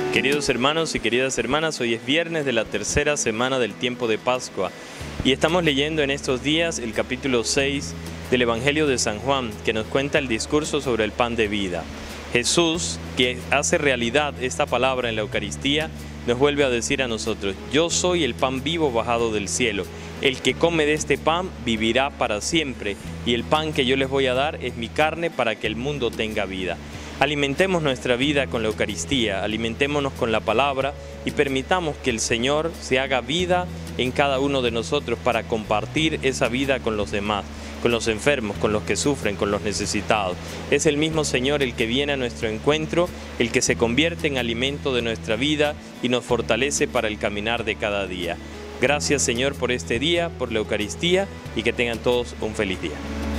Queridos hermanos y queridas hermanas, hoy es viernes de la tercera semana del tiempo de Pascua y estamos leyendo en estos días el capítulo 6 del Evangelio de San Juan, que nos cuenta el discurso sobre el pan de vida. Jesús, que hace realidad esta palabra en la Eucaristía, nos vuelve a decir a nosotros: yo soy el pan vivo bajado del cielo. El que come de este pan vivirá para siempre, y el pan que yo les voy a dar es mi carne para que el mundo tenga vida. Alimentemos nuestra vida con la Eucaristía, alimentémonos con la palabra y permitamos que el Señor se haga vida en cada uno de nosotros para compartir esa vida con los demás, con los enfermos, con los que sufren, con los necesitados. Es el mismo Señor el que viene a nuestro encuentro, el que se convierte en alimento de nuestra vida y nos fortalece para el caminar de cada día. Gracias, Señor, por este día, por la Eucaristía, y que tengan todos un feliz día.